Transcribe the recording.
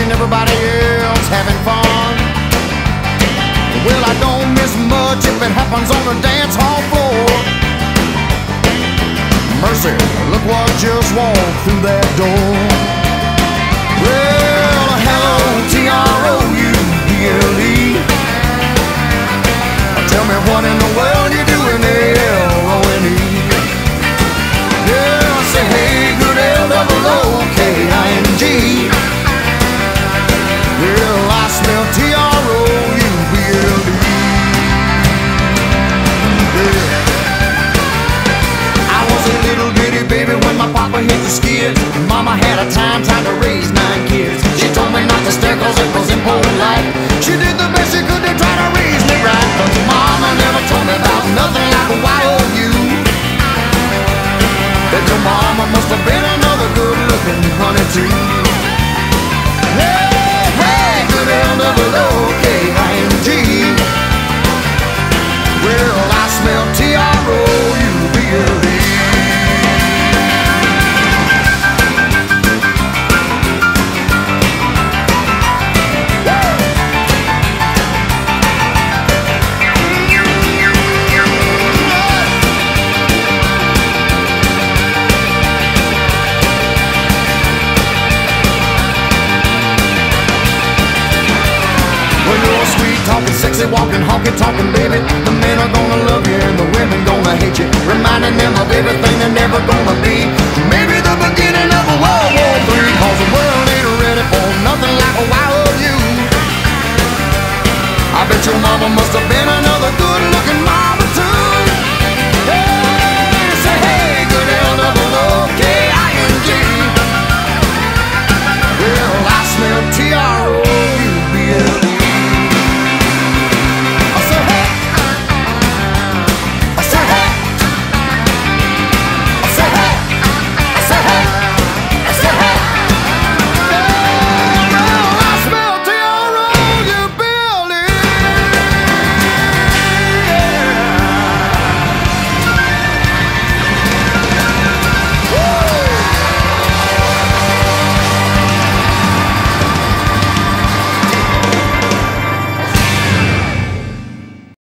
watching everybody else having fun. Well, I don't miss much if it happens on the dance hall floor. Mercy, look what just walked through that door. Well, hello, A.D.O.R.A.B.L.E. Tell me what in the world you doing, A.D.O.R.A.B.L.E. Yeah, say hey, good A.D.O.R.A.B.L.E. Well, I smell A.D.O.R.A.B.L.E. Yeah. I was a little bitty baby when my papa hit the skids. Mama had a time trying to raise 9 kids. She told me not to stare cause it was impolite. She did the best she could to try to raise me right, but mama never told me about nothing like a Y.O.U. That your mama must have been another good-looking honey too. Hey, hey, good A.D.O.R.A.B.L.E. Well, I smell A.D.O.R.A.B.L.E. Well, you're sweet talking, sexy walking, honky talking, baby. The